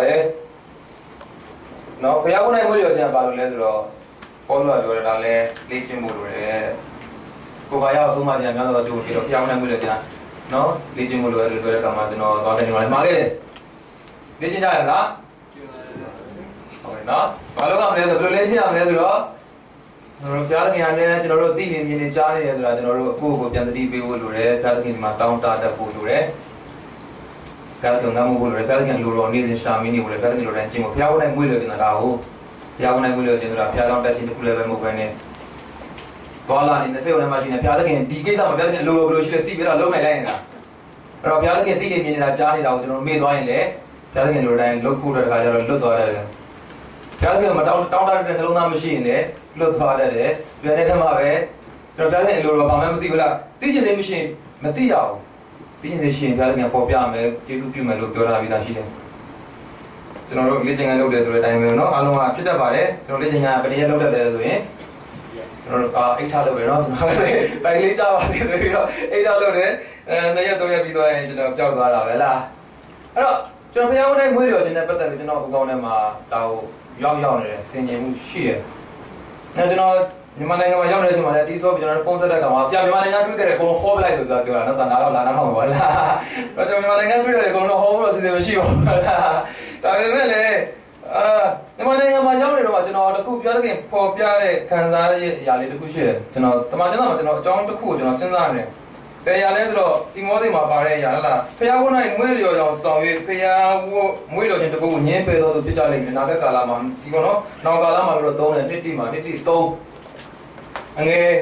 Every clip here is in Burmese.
돼. 너 그냥 오늘 뭐 요즘 바로 내서 볼로 들어달래 리치 모르래. 그거야 소마지 하면서 좀 이렇게 그냥 오늘 뭐 요즘 너 리치 모르를 그래 가면 너 너한테 말 말해. 리치 잘나? 나 바로 가면 내서 그걸 리치 하면 내서 너 자기 안에 저로 뛰는 자리에 저라 저로 그거 변들이 배우로래. 자기 막 다운타다 보로래. 자기 나무 보로래. 자기 로로니 샤미니 보래. 자기 로렌치 뭐 피아오네 물려진 나라고. 피아오네 물려진 나라 피아당 같이 쿨레베 먹네. 돌아니 내세오네 마시네 피아당이 디게서 피아당이 로로로시를 뛰비라လုံးနေလိုက်နေတာအဲ့တော့피아당이 뛰게မြင်နေတာကြားနေတာကိုကျွန်တော်မေ့သွားရင်လေ피아당이လိုတိုင်းလုတ်ဖို့တဲ့ခါကျတော့လွတ်သွားတယ်피아당이မတောင်းတတဲ့နှလုံးသားမရှိရင်လေလွတ်သွားတယ်ပြတဲ့ထက်မှာပဲကျွန်တော်피아당이လိုတော့ဘာမှမသိဘူးလားသိချင်သေးမရှိရင်မသိရဘူးသိချင်သေးရှိရင်피아당이ပေါ်ပြမယ်ကျေးဇူးပြုမယ်လို့ပြောတာပြီးသားရှိတယ်ကျွန်တော်တို့လေ့ကျင့်ခန်းလုပ်တယ်ဆိုတဲ့အတိုင်းပဲเนาะအားလုံးကဖြစ်တတ်ပါတယ်ကျွန်တော်လေ့ကျင့်ခန်းပရိယတ်လုပ်တတ်တယ်ဆိုရင်ကျွန်တော်တို့အိတ်ထားလုပ်တယ်เนาะကျွန်တော်ပိုင်လေးကြားပါသေးတယ်ပြီးတော့အိတ်ထားလုပ်တယ်2ရက်3ရက်ပြီးသွားရင်ကျွန်တော်ကြောက်သွားတာပဲလားအဲ့တော့ကျွန်တော်ဘုရားဝန်တိုင်းမွေးတော်ခြင်းနဲ့ပတ်သက်ပြီးကျွန်တော်အကောင်းထဲမှာဒါကိုရောက်နေတယ်ဆင်ခြင်မှုရှိတယ်ကျွန်တော်မြန်မာနိုင်ငံမှာရောက်နေတဲ့အချိန်မှာလည်းတီးဆော့ပြီးကျွန်တော်ဖုန်းဆက်တဲ့အခါမှာဆရာမြန်မာနိုင်ငံတွေ့ခဲ့တဲ့အကုန်ဟောပလိုက်ဆိုပြီးပြောတာတော့ဒါတော့လာနာထောင်ပါလားတော့ကျွန်တော်မြန်မာနိုင်ငံတွေ့တဲ့အကုန်လုံးဟောလို့စီစဉ်မရှိပါဘူးလားဒါပေမဲ့လည်းမြန်မာနိုင်ငံမှာရောက်နေတော့ကျွန်တော်တခုပြောတဲ့ပေါ်ပြတဲ့ခံစားရတဲ့အရာလေးတခုရှိတယ်ကျွန်တော်တမန်ကျမ်းစာမှာကျွန်တော်အကြောင်းတစ်ခုကိုကျွန်တော်စဉ်းစားနေတယ်ဘယ်အရာလဲဆိုတော့တိမောသေမှာပါတဲ့အရာလားဖျားဝုန်းနိုင်မွေးလျော်အောင်ဆောင်ရွက်ဖျားဝုန်းမွေးလျော်ခြင်းတစ်ခုကိုညှင်းပယ်တော်သူဖြစ်ကြလိမ့်မယ်နာဂတ်ကာလမှာဒီကောနော်နောက်ကာလမှာပြီးတော့3နဲ့1တိမှာ1တိ3အငယ်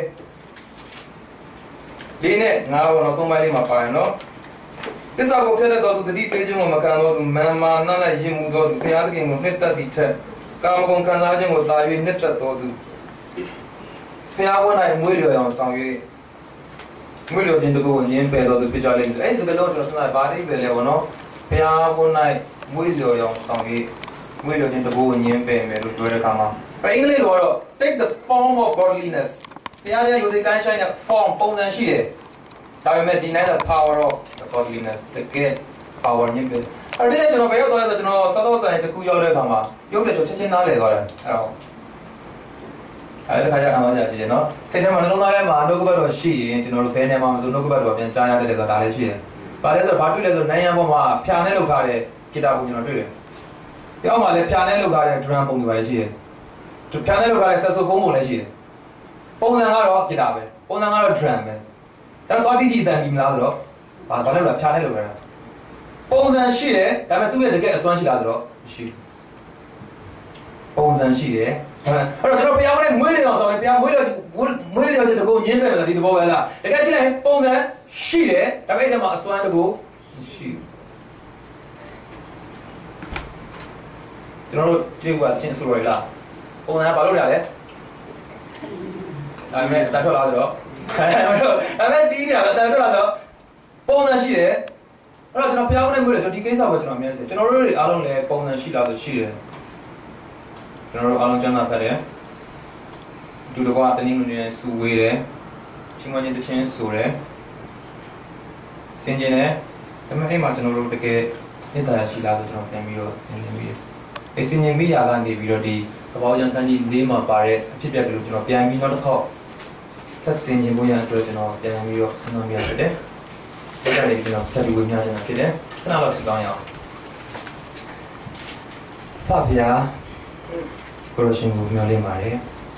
လေးနဲ့ငါးဘောနောက်ဆုံးပိုင်းလေးမှာပါတယ်နော်သစ္စာကိုဖျက်တဲ့တော်သူတတိပေးခြင်းကိုမခံတော်သူမာမာနနဲ့ယဉ်မှုတော်သူဘုရားသခင်ကိုနှစ်သက်သည့်ထက်ကာမဂုဏ်ခံစားခြင်းကိုသာ၍နှစ်သက်တော်သူဘုရားဝန်း၌မွေးလျော်အောင်ဆောင်၍မွေးလျော်ခြင်းတို့ကိုညင်းပယ်တော်သူဖြစ်ကြလိမ့်မယ်အဲ့ဒီစကားလုံးကျွန်တော်စဉ်းစားပါလိမ့်ပဲလေဘောနော်ဘုရားဝန်း၌မွေးလျော်အောင်ဆောင်၍မွေးလျော်ခြင်းတို့ကိုညင်းပယ်မယ်လို့ပြောတဲ့အခါမှာအင်္ဂလိပ်လိုတော့ take the form of godliness ဘုရားရဲ့ယုံကြည်ကိုင်းဆိုင်တဲ့ form ပုံစံရှိတယ်ဒါပေမဲ့ deny the power of the godliness တကယ် power ညင်းပယ်အဲ့ဒီကျွန်တော်ဘယ်ရောက်သွားလဲဆိုကျွန်တော်စောစောဆိုင်တစ်ခုရောက်တဲ့အခါမှာရုပ်ပြချက်ချင်းနားလည်သွားတယ်အဲ့ဒါခါကျအောင်ရရှိတယ်နော်စိတ်ထဲမှာနှလုံးသားထဲမှာနှုတ်ကပတ်တော်ရှိရင်ကျွန်တော်တို့ဘယ်နေမှာမဆိုနှုတ်ကပတ်တော်ပြန်ကြားရတဲ့ဆိုတာဒါလည်းရှိတယ်။ဘာလဲဆိုတော့ဘာတွေ့လဲဆိုနိုင်ရန်ပေါ်မှာဖြာနဲ့လုပ်ထားတဲ့ဂီတာပုံကျွန်တော်တွေ့တယ်။ပြောင်းမှာလည်းဖြာနဲ့လုပ်ထားတဲ့ drum ပုံတွေပါလည်းရှိတယ်။ဖြာနဲ့လုပ်ထားတဲ့ saxophone ပုံလည်းရှိတယ်။ပုံစံကတော့ဂီတာပဲ။ပုံစံကတော့ drum ပဲ။ဒါတော့ TT အတန်ပြီးမလားဆိုတော့ဘာလဲလို့ဖြာနဲ့လုပ်ရတာ။ပုံစံရှိတယ်ဒါပေမဲ့သူ့ရဲ့တကယ်အစွမ်းရှိလားဆိုတော့မရှိဘူး။ပုံစံရှိတယ်အဲ့တော့ကျွန်တော်ဘုရားနဲ့မွေးနေအောင်ဆိုရင်ဘုရားမွေးလို့တဲ့တကူညင်းပဲဆိုတာဒီသဘောပဲလားတကယ်ကြည့်လိုက်ပုံစံရှိတယ်ဒါပေမဲ့အဲ့မှာအစွမ်းတကူမရှိဘူးကျွန်တော်တို့ကြည့်ပါချင်းဆိုရလားပုံစံကဘာလို့လဲဒါပေမဲ့တတ်ထွက်လာဆိုတော့ဒါပေမဲ့တီးနေတာပဲတတ်ထွက်လာဆိုတော့ပုံစံရှိတယ်အဲ့တော့ကျွန်တော်ဘုရားနဲ့မွေးလို့ဒီကိစ္စကိုကျွန်တော်အမြဲစစ်ကျွန်တော်တို့တွေအားလုံးလည်းပုံစံရှိလားဆိုရှိတယ်ကျွန်တော်တို့အားလုံးကျမ်းစာဖတ်တယ်ဒုတကွာတနည်းနည်းနဲ့စုဝေးတယ်ချင်းမချင်းတချင်းဆိုတယ်စင်ကြင်တယ်ဒါပေမဲ့အဲ့မှာကျွန်တော်တို့တကယ်မေတ္တာရှိလားဆိုကျွန်တော်ပြန်ပြီးတော့စင်ကြင်ပြီးအဲ့စင်ကြင်ပြီးရာကနေပြီးတော့ဒီသဘောကျမ်းခန်းကြီး၄မှာပါတဲ့အဖြစ်အပျက်တွေကိုကျွန်တော်ပြန်ပြီးတော့တစ်ခေါက်ဖတ်စင်ကြင်ဖို့ရအတွက်ကျွန်တော်ပြန်ပြီးတော့စဉ်းစားပြရတယ်အဲ့ဒါလေးကျွန်တော်ဖတ်ပြီးဝင်များချင်တာဖြစ်တယ်ခဏလောက်စီကောင်းရအောင်ဖတ်ပြကိုရရှင်ကိုမျှော်လင့်ပါတယ်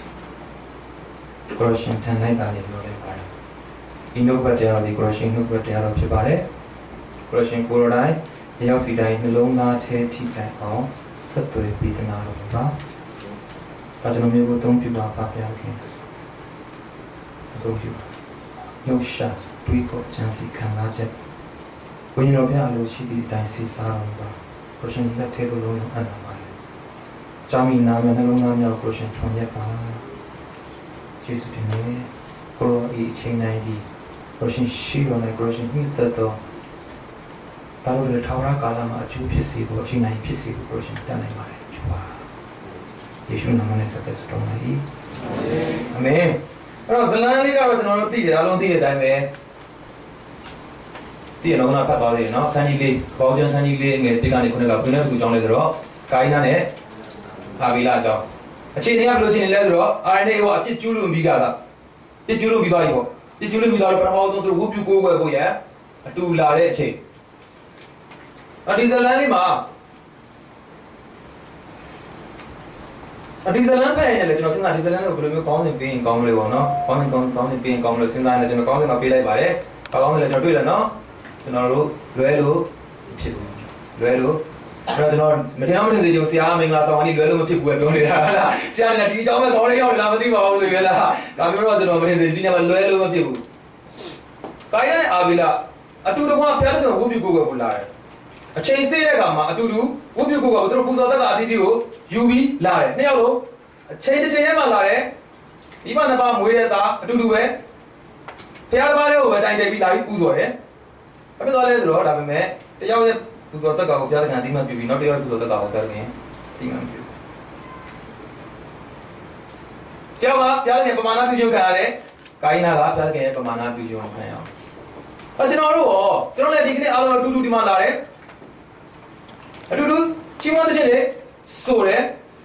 ကိုရရှင်ထန်လိုက်တာလေးမျှော်လင့်ပါတယ်ဒီနှုတ်ဘတ်တရားဒီကိုရရှင်နှုတ်ဘတ်တရားတော့ဖြစ်ပါတယ်ကိုရရှင်ကိုရိုတိုင်းရောက်စီတိုင်းနှလုံးသားထဲထိတိုင်အောင်ဆက်သွယ်ပြီးတနာလို့ပါဒါကျွန်တော်မျိုးကိုသုံးပြပါပါဗျာခင်သုံးပြပါနှုတ်ရှာတွေးကိုချမ်းစီခံစားချက်ဝိညာဉ်တော်ဘုရားအလိုရှိသည့်အတိုင်းစီစားတော်ပါကိုရရှင်လက်ထဲကိုလုံးလုံးအပ်ပါကြောင်းမီနာမနှလုံးသားများကိုရှင်ထွန်ရက်ပါယေရှုတင်နေကိုရောဤအချိန်တိုင်းဒီကိုရှင်ရှိတော်နဲ့ကိုရှင်မြတ်တော်တာလို့တဲ့ထာဝရကာလမှာအကျိုးဖြစ်စေသောအချိန်တိုင်းဖြစ်စေဖို့ကိုရှင်တတ်နိုင်ပါတယ်ဖြစ်ပါယေရှုနာမနဲ့ဆက်သက်တော်မူ၏အာမင်အဲ့တော့ဇလန်လေးကတော့ကျွန်တော်တို့သိတယ်အားလုံးသိတဲ့အတိုင်းပဲဒီနော်ကဖတ်သွားသေးတယ်နော်ခန်းကြီးလေးဘောင်းကျန်ခန်းကြီးလေးငယ်တိကနေခုနကဘယ်နဲ့သူကြောင်းလဲဆိုတော့ကိုင်းနာနဲ့အာဘီလာအကြောင်းအခြေအနေကဘယ်လိုအခြေအနေလဲဆိုတော့ RNA ကအပြစ်ကျူးလွန်ပြီးကပြစ်ကျူးလွန်ပြီးသွားပြီပေါ့ပြစ်ကျူးလွန်ပြီးသွားတော့ပထမဆုံးသူတို့ဝုပြူကိုးကွယ်ကိုရအတူလာတဲ့အချိန်ဒီဇလန်လေးမှာဒီဇလန်ဖက်နေလေကျွန်တော်စဉ်းစားဒီဇလန်ကိုဘယ်လိုမျိုးကောင်းနေပြီးရင်ကောင်းမလဲပေါ့နော်ကောင်းနေပြီးရင်ကောင်းမလို့စဉ်းစားနေကျွန်တော်ကောင်းစင်ကပေးလိုက်ပါတယ်ဘာကောင်းလဲကျွန်တော်တွေ့တယ်နော်ကျွန်တော်တို့လွဲလို့ဖြစ်ဘူးလွဲလို့အဲ့တော့ကျွန်တော်မတင်အောင်မတင်စေချင်ဆရာမင်္ဂလာဆောင်ကနေလွဲလို့မဖြစ်ဘူးပဲပြောနေတာဟုတ်လားဆရာကဒီအကြောင်းပဲခေါင်းလေးရောက်လာမသိပါဘူးဆိုပြလားဒါမျိုးတော့ကျွန်တော်မတင်စေဒီနေ့မှလွဲလို့မဖြစ်ဘူးကိုင်းနဲ့အာဘီလာအတူတကွာဖျားတဲ့ဝုပြူကိုယ်ကိုလာတယ်အချိန်စေးတဲ့အခါမှာအတူတူဝုပြူကိုယ်ကိုသူတို့ပူဇော်သက်ကအသီးသီးကိုယူပြီးလာတယ်နှစ်ယောက်လုံးအချိန်တစ်ချိန်ထဲမှာလာတယ်ဒီမှာနှစ်ပါးမွေးတဲ့သားအတူတူပဲဖျားတစ်ပါးလေးကိုပဲတိုင်တယ်ပြီးလာပြီးပူဇော်တယ်ဘာဖြစ်သွားလဲဆိုတော့ဒါပေမဲ့တယောက်ရဲ့ပူဇော်သက်ကောင်ကိုဖျားတဲ့ကန်အတိမတ်ပြပြီးနောက်တယောက်ပူဇော်သက်ကောင်ကိုဖျားတဲ့ကန်အတိမတ်ပြကျောင်းကဖျားတဲ့ကန်ပမာဏပြုခြင်းခံရတယ်ကိုင်းနာကဖျားတဲ့ကန်ရဲ့ပမာဏပြုခြင်းခံရအောင်ကျွန်တော်တို့ရောကျွန်တော်လည်းဒီကနေ့အားလုံးအတူတူဒီမှာလာတယ်အတူတူချင်းမွန်တဲ့ချင်းလေဆိုတယ်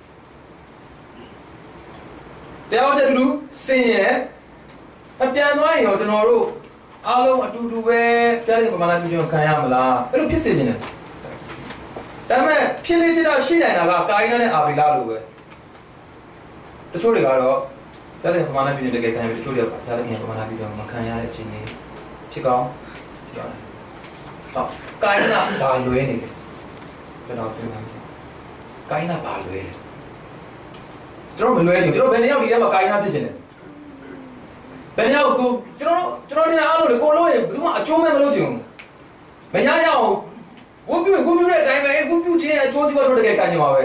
တရားချက်အတူတူစင်ရအပြန်သွားရင်ရောကျွန်တော်တို့အားလုံးအတူတူပဲပြည့်စုံပမာဏပြုခြင်းခံရမလားအဲ့လိုဖြစ်စေခြင်းတယ်ဒါပေမဲ့ဖြစ်လေဖြစ်တာရှိနိုင်တာကကာယနာနဲ့အာဘီလာလိုပဲတချို့တွေကတော့ပြည့်စုံပမာဏပြုခြင်းတကယ်ခံရပြီးတချို့တွေကပြည့်စုံပမာဏပြုခြင်းမခံရတဲ့အချိန်တွေဖြစ်ကောင်းဖြစ်ရတယ်ဟောကာယနာဘာလွဲနေလဲကျွန်တော်စဉ်းစားကြည့်ကာယနာဘာလွဲလဲကျွန်တော်မလွဲချင်ကျွန်တော်ဘယ်နှစ်ယောက်ဒီထဲမှာကာယနာဖြစ်ချင်လဲဘယ်ရောက်ကိုကျွန်တော်တင်အားလို့လေကိုလို့ရင်ဘယ်သူမှအကျိုးမဲ့မလုပ်ချင်ဘူးမရရအောင်ဝုပြူတဲ့အတိုင်းပဲဝုပြူချင်းအကျိုးစီးပွားတို့တကယ်ခံနေမှာပဲ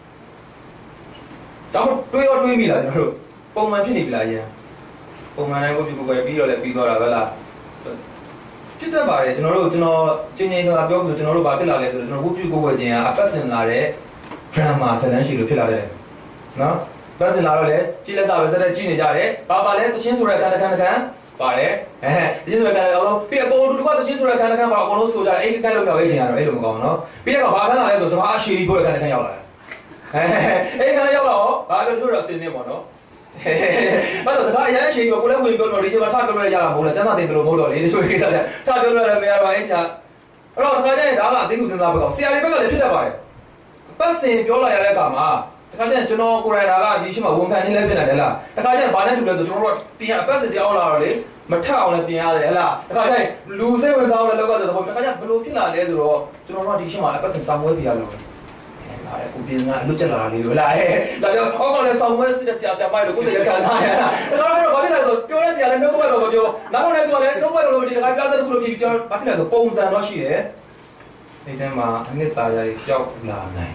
ကျွန်တော်တွေးမိလားကျွန်တော်တို့ပုံမှန်ဖြစ်နေပြီလားအရင်ပုံမှန်တိုင်းဝုပြူကိုပဲပြီးတော့လည်းပြီးသွားတာပဲလားဖြစ်တတ်ပါတယ်ကျွန်တော်ချင်းချင်းကပြောလို့ကျွန်တော်တို့ဘာဖြစ်လာလဲဆိုတော့ကျွန်တော်ဝုပြူကိုပဲချင်းကအပတ်စင်လာတဲ့ drama ဇာတ်လမ်းရှိလို့ဖြစ်လာတယ်နော်ပတ်စင်လာတော့လေကြည်လက်စားပဲစက်တဲ့ကြည်နေကြတယ်ဘာလဲတချင်းဆိုတဲ့အခန်းပါတယ်တချင်းဆိုတဲ့အခန်းအောင်လို့ပြီးအကုန်တူတူကတချင်းဆိုတဲ့အခန်းပါအကုန်လုံးဆိုကြတယ်အဲ့ဒီအခန်းလောက်ရောက်ရေးချင်ရတော့အဲ့လိုမကောင်းဘူးနော်ပြီးတော့ဘာခန်းလာလဲဆိုစကားအရှိကြီးပို့တဲ့အခန်းရောက်လာတယ်အဲ့ခန်းရောက်တော့ဘာလို့တို့တော့စင်းနေပေါ့နော်ဘာလို့စကားအရင်အရှိကြီးကိုလည်းဝင်ပြောတော့ဒီချိန်မှာထပြောလို့ရတာမဟုတ်လားကျန်းစာတင်တယ်လို့မဟုတ်တော့လေဒီလိုကိစ္စကထပြောလို့လည်းမရတော့အဲ့ချာအဲ့တော့ခါကျရင်ဒါကအသိဉာဏ်သင်သားဘက်ကောင်ဆရာတွေဘက်ကလည်းဖြစ်တတ်ပါတယ်ပတ်စင်ပြောလာရတဲ့အခါမှာတခါကျရင်ကျွန်တော်ကိုယ်တိုင်ဒါကဒီရှိမှဝန်ခံနေလဲပြင်တယ်လားတခါကျရင်ဘာနဲ့တူလဲဆိုကျွန်တော်တို့ပြင်အပတ်စစ်ပြောင်းလာတော့လေမထအောင်လည်းပြင်ရတယ်ဟဲ့လားတခါကျရင်လူစိတ်ဝင်စားအောင်လည်းလုပ်ရတယ်ဆိုတော့တခါကျဘယ်လိုဖြစ်လာလဲဆိုတော့ကျွန်တော်တို့ဒီရှိမှအပတ်စစ်စာမွေးပြရလို့လာတယ်ကိုပြင်ကအလွတ်ချက်လာလေးလို့လားဒါကြောင့်အောက်ကလည်းစာမွေးစစ်တဲ့ဆရာမိုက်လို့ကိုယ်လည်းခံစားရတာဒါတော့ဘာဖြစ်လဲဆိုပြောတဲ့ဆရာလည်းနှုတ်ကပတ်တော့မပြောနောက်တော့လည်းသူကလည်းနှုတ်ကပတ်တော့ဒီတခါပြသက်တစ်ခုလို့ဖြစ်ပြီးကျွန်တော်ဘာဖြစ်လဲဆိုပုံစံတော့ရှိတယ်ဒီထဲမှာအနှစ်သာရကြီးကြောက်လာနိုင်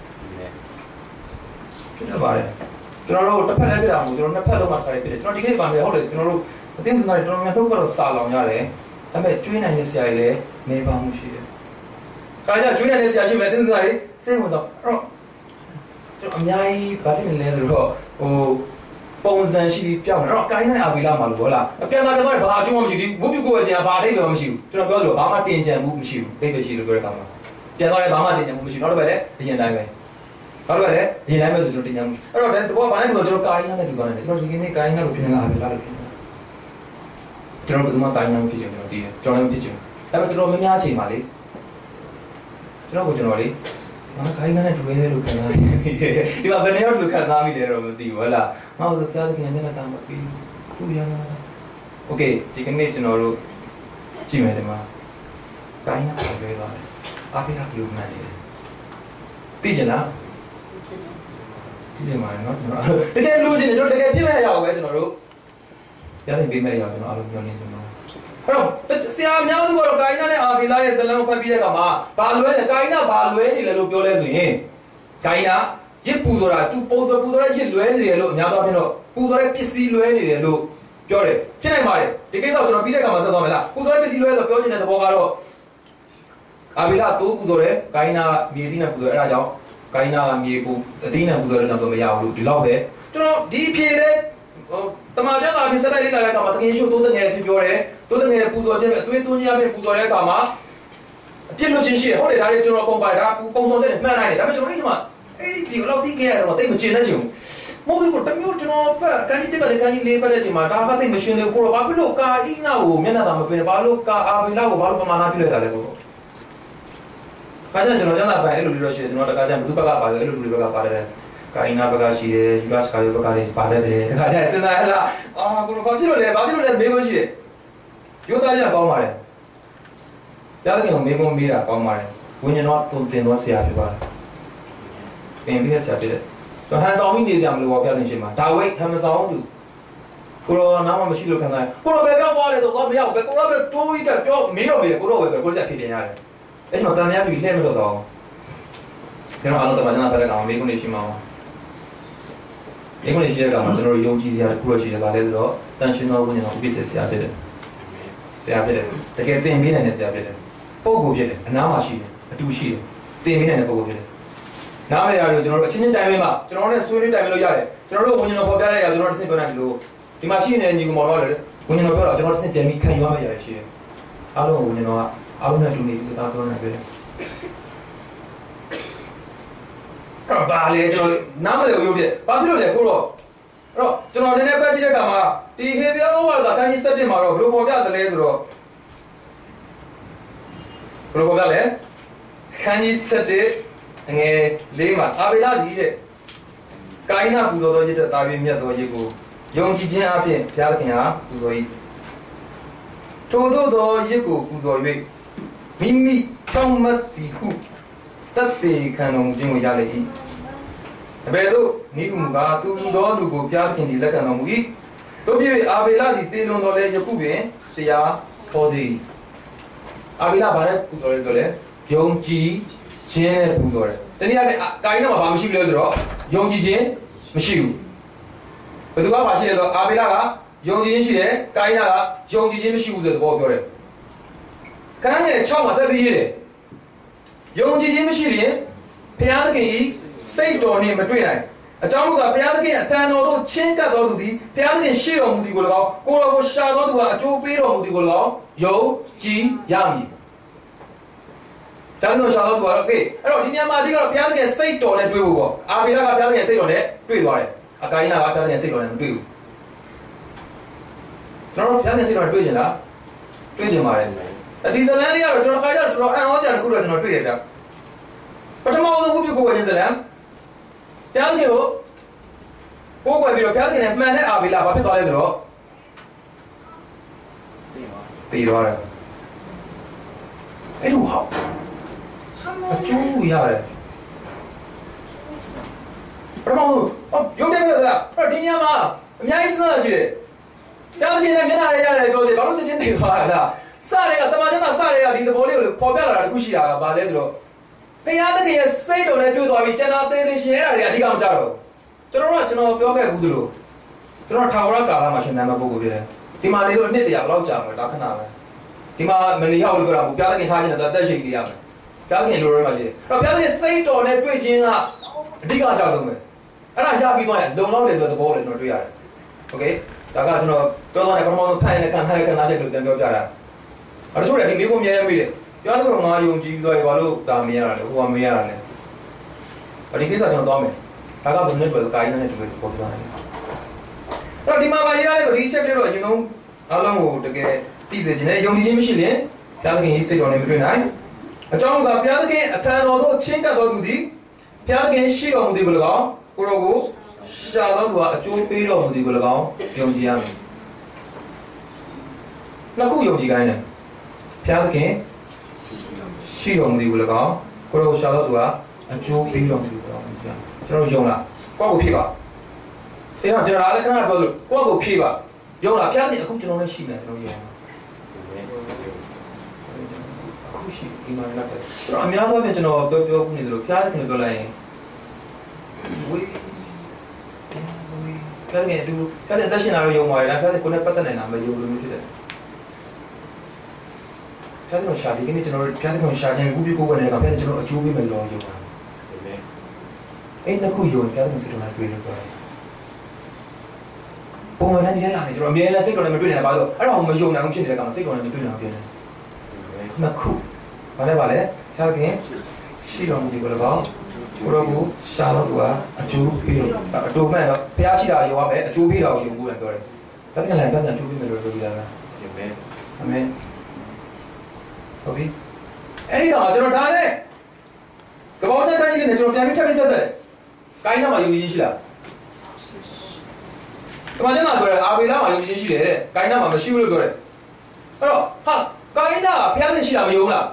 ဖြစ်တော့ပါတယ်ကျွန်တော်တို့တစ်ဖက်လည်းပြတာမဟုတ်ကျွန်တော်နှစ်ဖက်လုံးမှာထားရဖြစ်တယ်ကျွန်တော်ဒီနေ့ပါမယ်ဟုတ်တယ်ကျွန်တော်တို့အသိဉာဏ်တွေတော်တော်များတော့ကတော့စာလောင်ရတယ်ဒါပေမဲ့ကျွေးနိုင်တဲ့ဆရာကြီးလည်းနေပါမှုရှိတယ်ခါကျကျွေးနိုင်တဲ့ဆရာရှိမယ်အသိဉာဏ်တွေစိတ်ဝင်တော့အဲ့တော့ကျွန်တော်အများကြီးဘာဖြစ်နေလဲဆိုတော့ပုံစံရှိပြီးပြောင်းတယ်အဲ့တော့ကိုင်းနဲ့အာဘီလာမှာလို့ဟုတ်လားအပြန်လာပြန်သွားဘာအကျိုးမှမရှိဘူးဝုတ်ပြုတ်ကိုအကျဉ်းဘာအထိပ်လည်းမရှိဘူးကျွန်တော်ပြောလို့ဘာမှတင်ကြံမှုမရှိဘူးတိတ်ပဲရှိလို့ပြောတဲ့ကောင်မှာပြန်သွားရင်ဘာမှတင်ကြံမှုမရှိဘူးနောက်တစ်ပတ်လည်းအရင်တိုင်းပဲဘာလို့လဲဒီတိုင်းပဲဆိုကျွန်တော်တင်ကြမှုအဲ့တော့တဘောဘာလဲဒီကျွန်တော်ကာယနာနဲ့ဒီကောင်းတယ်ကျွန်တော်ဒီကနေ့ကာယနာလို့ဖြစ်နေတာပဲလားလို့ဖြစ်နေတာကျွန်တော်ဘယ်သူမှကာယနာမဖြစ်ချင်ဘူးတည်တယ်ကျွန်တော်လည်းမဖြစ်ချင်ဘူးဒါပေမဲ့တော်တော်များများအချိန်ပါလေကျွန်တော်လေငါကာယနာနဲ့တူရဲလို့ခံစားနေတယ်ဒီမှာဘယ်နေရောက်လို့ခံစားမိတယ်တော့မသိဘူးဟုတ်လားငါ့ကိုဖျားသခင်မျက်နှာတောင်မပြီးသူရမှာโอเคဒီကနေ့ကျွန်တော်တို့ကြည့်မယ်ဒီမှာကာယနာပါလွဲသွားတယ်အာဘီလာဘလူးမန်နေတယ်သိကြလားဒီမှာနော်ကျွန်တော်တကယ်လူချင်းကျွန်တော်တကယ်ပြည့်မဲ့ရအောင်ပဲကျွန်တော်တို့ရရင်ပြည့်မဲ့ရအောင်ကျွန်တော်အားလုံးပြောနေကျွန်တော်အဲ့တော့ဆရာအများစုကတော့ကာယနာနဲ့အာဘီလာရဲ့ဇလံကိုဖတ်ပြီးတဲ့အခါမှာဘာလွဲလဲကာယနာဘာလွဲနေလဲလို့ပြောလဲဆိုရင်ကာယနာရစ်ပူဆိုတာသူပူဇော်တဲ့ရစ်လွဲနေတယ်လို့အများသောအားဖြင့်တော့ပူဇော်တဲ့ပစ္စည်းလွဲနေတယ်လို့ပြောတယ်ဖြစ်နိုင်ပါတယ်ဒီကိစ္စကိုကျွန်တော်ပြီးတဲ့အခါမှာဆက်သွားမယ်လားပူဇော်တဲ့ပစ္စည်းလွဲဆိုပြောချင်တဲ့သဘောကတော့အာဘီလာတိုးပူဇော်တယ်ကာယနာမြေသီးနဲ့ပူဇော်အဲ့ဒါကြောင့်ကိုင်းနာမြေပူအသိဉာဏ်ပူဇော်တဲ့ကြောင့်တော့မရဘူးလို့ဒီလောက်ပဲကျွန်တော်ဒီဖြေတဲ့တမန်ကျမ်းစာပြီးစက်လိုက်လေးလာတဲ့အခါမှာတကယ်ရှို့တိုးတဲ့ငယ်ဖြစ်ပြောတယ်都等下不做这个，对多年没不做来干嘛？别路真是，后来他就说公办他公送这里买来的，他们就为什么？哎，你比如老弟给了，对不起那就，我对我等于就那不，赶紧这个的赶紧来不来就嘛，他他对不起那个，把不路卡一那我免得他们别把路卡啊，别那我把路干嘛拿去来的个。가장 저는 전화 받아 일로 이러시 저는 가장 무슨 바가 받아 일로 바가 받아래 가이나 바가 시에 유가스 가요 바가 받아래 가장 쓰나라 아 그럼 바피로래 매번시래 요다리야 가오 말해 야는 형 매번 미라 가오 말해 원년와 돈 때는 시야 봐 뱀비가 시야 돼 저 한사오민 되지 않는 거 같은 심마 다웨이 하면 사오도 그러 나만မရှိလို့ခံစားကိုတော့ပဲပြောသွားတယ်ဆိုတော့မရဘူးပဲကိုတော့ပဲတိုးပြီးတော့ပြောမင်းရောမေးတယ်ကိုတော့ပဲကိုတော့ဖြစ်နေရတယ်အဲ့ဒီမှာတန်တရားပြီးလှည့်မလို့တော့ကျွန်တော်အားလုံးတမန်ကျန်တဲ့ကောင်မေးခွန်းနေရှိမှာပါမေးခွန်းနေရှိတဲ့ကောင်မှာကျွန်တော်ယုံကြည်စရာတစ်ခုတော့ရှိတယ်ဗာလဲဆိုတော့တန်ရှင်တော်ဝိညာဉ်တော်ဥပ္ပစ္စေဆရာဖြစ်တယ်ဆရာဖြစ်တယ်တကယ်သင်ပေးနိုင်တဲ့ဆရာဖြစ်တယ်ပုံကိုဖြစ်တယ်အနားမှာရှိတယ်အတူရှိတယ်သင်ပေးနိုင်တဲ့ပုံကိုဖြစ်တယ်နားမရရကျွန်တော်တို့အချင်းချင်းတိုင်ပင်မှာကျွန်တော်တို့နဲ့ဆွေးနွေးတိုင်ပင်လို့ရတယ်ကျွန်တော်တို့ဝိညာဉ်တော်ပေါ်ပြတဲ့ရကျွန်တော်တို့သိပြောနိုင်တယ်လို့ဒီမှာရှိနေတဲ့ညီကောင်မောင်တို့လည်းဝိညာဉ်တော်ပြောတော့ကျွန်တော်သိပြန်ပြီးခံယူရမယ့်ရရှိတယ်အားလုံးဝိညာဉ်တော်ကအားလုံးနဲ့တူနေပြီးသားပြောနိုင်တယ်ဘာလဲကျွန်တော်နားမလည်ဘူးရုပ်ပြဘာဖြစ်လို့လဲကိုတော့အဲ့တော့ကျွန်တော်နည်းနည်းပတ်ကြည့်တဲ့အခါမှာဒီဟေဘရဲဩဝါဒခန်းကြီး7မှာတော့ဘယ်လိုပေါ်ပြတယ်လဲဆိုတော့ဘယ်လိုပေါ်ပြလဲခန်းကြီး7ငယ်4မှာအာဗေလကြီးတဲ့ကိုင်းနာပူဇော်တော်ရစ်တဲ့တာပြင်းမြတ်တော်ရစ်ကိုယုံကြည်ခြင်းအပြင်ဘုရားသခင်ဟာပူဇော်၏ထိုသို့သောရစ်ကိုပူဇော်၍မိမိတောင်းမတ်သည်ဟုတတ်တေခံတော်မူခြင်းကိုရလေ၏အဘယ်သို့နိဟုမူကားသူသောလူကိုဘုရားသခင်သည်လက်ခံတော်မူ၏တို့ပြည့်အာဗေလသည်တေလွန်တော်လဲယခုပင်တရားဟောသည်အာဗေလဘာနဲ့ပူဇော်လဲတော့လဲယုံကြည်ခြင်းနဲ့ပူဇော်တယ်တနည်းအားဖြင့်ကာယနာမှာဘာမရှိဘူးလဲဆိုတော့ယုံကြည်ခြင်းမရှိဘူးဘယ်သူကမှရှိလဲဆိုတော့အာဗေလကယုံကြည်ခြင်းရှိတယ်ကာယနာကယုံကြည်ခြင်းမရှိဘူးဆိုတဲ့သဘောပြောတယ်ခန်းငယ်6မှာတက်ပြီးရေးတယ်ယုံကြည်ခြင်းမရှိရင်ဘုရားသခင်ဤစိတ်တော်နှင့်မတွေ့နိုင်အကြောင်းမူကားဘုရားသခင်အထံတော်သို့ချင်းကပ်တော်သူသည်ဘုရားသခင်ရှေ့တော်မူသည်ကို၎င်းကိုယ်တော်ကိုရှာတော်သူကအကျိုးပေးတော်မူသည်ကို၎င်းယုံကြည်ရမည်ဒါဆိုရှာတော်သူကတော့โอเคအဲ့တော့ဒီညမှာအဓိကတော့ဘုရားသခင်စိတ်တော်နဲ့တွေ့ဖို့ပေါ့အာဗေလကဘုရားသခင်စိတ်တော်နဲ့တွေ့သွားတယ်အကာယနာကဘုရားသခင်စိတ်တော်နဲ့မတွေ့ဘူးကျွန်တော်တို့ဘုရားသခင်စိတ်တော်နဲ့တွေ့ကြလားတွေ့ကြပါတယ်ဒီဇလန်လေးကတော့ကျွန်တော်ခါကြတော့တော်တော်အံ့ဩစရာတစ်ခုတော့ကျွန်တော်တွေ့တယ်ဗျပထမဆုံးဘုရားကိုယ်ဝင်ဇလန်ဘုရားရှင်ကိုကိုယ်ပြီးတော့ဘုရားရှင်နဲ့မှန်တဲ့အာဗေလဘာဖြစ်သွားလဲဆိုတော့တည်သွားတယ်အဲ့လိုဟောအကျိုးရတယ်ပထမဆုံးရုပ်တယ်ပြောတာအဲ့ဒီညမှာအများကြီးစဉ်းစားရှိတယ်ဘုရားရှင်နဲ့မျက်နှာလေးရတယ်ပြောတယ်ဘာလို့ချက်ချင်းတည်သွားတာလားစရဲကတမန်ကျန်စရဲကဒီသဘောလေးကိုပေါ်ပြလာတာတခုရှိတာကဘာလဲဆိုတော့ဘုရားသခင်ရဲ့စိတ်တော်နဲ့တွေ့သွားပြီးကျန်တာသေးသေးရှင်အဲ့ဒါတွေအဓိကမကြတော့ကျွန်တော်ပြောခဲ့ဘူးသလိုကျွန်တော်ထာဝရကာလမှာရှင်သန်တဲ့ပုဂ္ဂိုလ်ဖြစ်တယ်ဒီမှာနေလို့အနှစ်တရာဘယ်လောက်ကြာမလဲဒါခဏပဲဒီမှာမနေရောက်လို့ပြောတာဘုရားသခင်ထားခြင်းနဲ့တက်ရှိနေရမယ်ဘုရားသခင်လိုရဲမှာရှိတယ်အဲ့တော့ဘုရားသခင်စိတ်တော်နဲ့တွေ့ခြင်းကအဓိကအကြောဆုံးပဲအဲ့ဒါရပြီးသွားရင်လုံလောက်တယ်ဆိုတဲ့သဘောကိုကျွန်တော်တွေ့ရတယ်โอเคဒါကကျွန်တော်ပြောသွားတဲ့ပထမဆုံးဖတ်ရတဲ့ခံထားရတဲ့ခံစားချက်ကိုပြန်ပြောပြတာအဲ့ဒါဆိုရင်ဒီမိဖို့မြဲမြဲမိတယ်ပြောတော့ငါယုံကြည်ပြီးတော့ဘာလို့ဒါမရတာလဲဟိုကမရတာလဲဒီကိစ္စကျွန်တော်သွားမယ်ဒါကဘယ်နဲ့တွေ့ကာယနဲ့တွေ့ပေါ်ပြတယ်အဲ့တော့ဒီမှာပါရေးရတယ်ဆိုဒီချက်ပြတော့အရင်ဆုံးအားလုံးကိုတကယ်သိစေခြင်းနဲ့ယုံကြည်ခြင်းမရှိရင်ဘုရားသခင်ရဲ့စိတ်တော်နဲ့မတွေ့နိုင်အကြောင်းကဘုရားသခင်အထံတော်သို့ချင်းကပ်တော်သူသည်ဘုရားသခင်ရှိတော်မူသည်ကို၎င်းကိုရောကိုရှာတော်သူကအကျိုးပေးတော်မူသည်ကို၎င်းယုံကြည်ရမယ်နှစ်ခုယုံကြည်ခိုင်းတယ်ဘုရားသခင်ရှိတော်မူသည်ကို၎င်းကိုရောရှာတော်သူကအကျိုးပေးတော်မူသည်ကို၎င်းကျွန်တော်ယုံလားကိုယ့်ကိုဖြည့်ပါကျွန်တော်လည်းခဏပြောလို့ကိုယ့်ကိုဖြည့်ပါယုံလားဘုရားသခင်အခုကျွန်တော်လည်းရှိနေတယ်ကျွန်တော်ယုံအခုရှိဒီမှာလည်းကျွန်တော်အများဆုံးပဲကျွန်တော်ပြောခုနေသလိုဘုရားသခင်ပြောလိုက်ရင်ဝေးဘုရားသခင်အတူဘုရားသခင်သက်ရှင်လာတော့ယုံပါတယ်လားဘုရားသခင်ကိုယ်နဲ့ပတ်သက်နေတာမယုံလို့မျိုးဖြစ်တယ်ဘုရားသခင်ရှာဒီကနေ့ကျွန်တော်တို့ဘုရားသခင်ရှာခြင်းခုပြကိုယ်ဝင်နေတဲ့ကဘုရားသခင်ကျွန်တော်အကျိုးပေးမယ်လို့ယုံတာအဲ့နှစ်ခုယုံဘုရားသခင်စိတ်တော်နဲ့တွေ့လို့ပြောတယ်ပုံမှန်တည်းလာနေကျွန်တော်အမြဲတမ်းစိတ်တော်နဲ့မတွေ့နေတာပါဆိုအဲ့တော့မယုံနိုင်ဘူးဖြစ်နေတဲ့ကောင်စိတ်တော်နဲ့မတွေ့နိုင်ဘူးဖြစ်နေနှစ်ခုဘာလဲပါလဲဖျားခင်ရှိတော်မူဒီကိုလည်းကောကိုရောကိုရှာတော့သူကအကျိုးပေးတော့အတူမဲ့တော့ဖျားရှိတာရောရမယ်အကျိုးပေးတာကိုယုံဖို့လည်းပြောတယ်ဒါတကယ်လည်းပြန်အကျိုးပေးမယ်လို့ပြောပြတာလားအာမင်အာမင်ဟုတ်ပြီအဲ့ဒီတော့ကျွန်တော်ဒါနဲ့ကပောင်းတဲ့တိုင်းလေးနဲ့ကျွန်တော်ပြန်ပြီးထပ်ပြီးဆက်ဆက်ကိုင်းနာမှာယုံကြည်ရှိလားဒီမှာကျန်တာပြောတယ်အာဘေလာမှာယုံကြည်ရှိတယ်တဲ့ကိုင်းနာမှာမရှိဘူးလို့ပြောတယ်အဲ့တော့ဟာကိုင်းနာဖျားရှင်ရှိတာမယုံလား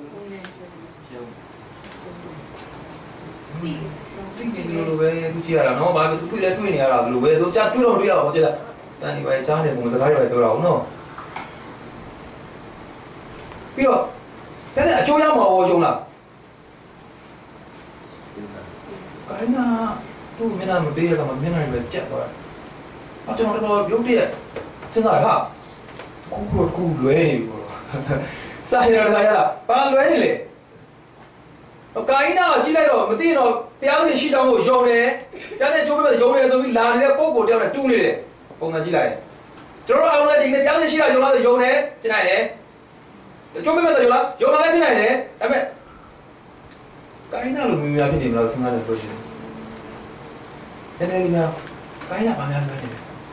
ဒီလိုပဲသူကြည့်ရတာနော်ဘာလို့သူတွေ့လဲတွေ့နေရတာလို့ပဲသူကြာတွေ့တော့တွေ့ရအောင်ကြည့်တာတန်ဒီပဲကြားနေပုံစကားတွေပဲပြောတာဟုတ်နော်ပြီးတော့အဲ့ဒါအကျိုးရမှာရောယုံလားကိုင်းနာသူ့မျက်နှာမပေးရတော့မျက်နှာတွေပဲပြတ်သွားတယ်အကျွန်တော်တို့ရုပ်တရက်စဉ်းစားဟာကူလွဲနေပြီပေါ့စာရတော့ခါရလားဘာလွဲနေလဲကိုင်းနာကြည့်လိုက်တော့မသိတော့တရားရှင်ရှိတောင်းကိုယုံတယ်တရားရှင်ကျိုးပေးမယ်ယုံတယ်ဆိုပြီးလာနေတဲ့ပုံကိုတယောက်နဲ့တူးနေတယ်ပုံမှန်ကြည့်လိုက်ကျွန်တော်တို့အောင်လည်းဒီနေ့တရားရှင်ရှိတာယုံလားဆိုယုံတယ်ဖြစ်နိုင်တယ်ကျိုးပေးမယ်ဆိုယုံလားယုံလားလည်းဖြစ်နိုင်တယ်ဒါပေမဲ့ကိုင်းနာလိုမျိုးများဖြစ်နေမလားစဉ်းစားတယ်ပြောရှင်နည်းနည်းလေးများကိုင်းနာဘာများလွဲနေလဲ